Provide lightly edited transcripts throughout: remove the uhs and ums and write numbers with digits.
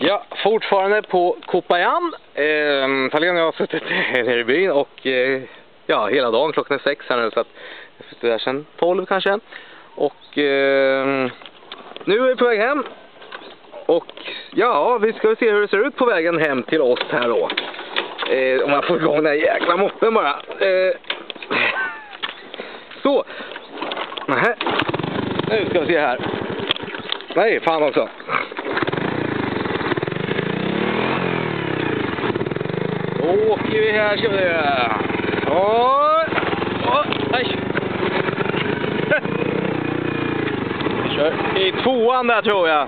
Ja, fortfarande på Kopajan. Tallinn och jag har suttit nere i byn och ja, hela dagen, klockan är 6 här nu, så att det är sedan 12 kanske. Och nu är vi på väg hem. Och ja, vi ska se hur det ser ut på vägen hem till oss här då. Om jag får igång den här jäkla moppen bara. Så. Nähä. Nu ska vi se här. Nej, fan också. Då åker vi här, ska vi göra. Nej. Vi kör i tvåan där, tror jag.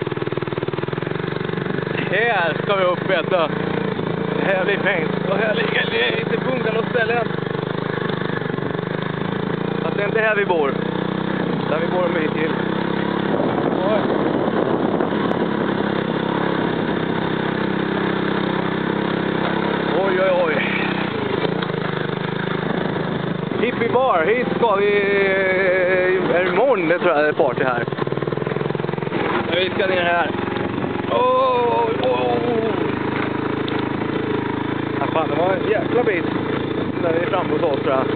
Här ska vi upp, vet du. Här blir fängt. Och här ligger inte punkten och ställen. Fast det är inte här vi bor. Där vi bor en bit till. Oj, oj, oj. Hippie bar, hit ska vi. Är det imorgon, det tror jag, det är party här. Vi ska ner här. Ja, fan, det var en jäkla bit när vi är framme hos oss, tror jag.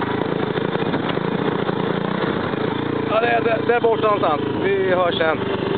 Ja, det är där borta någonstans. Vi hörs sen.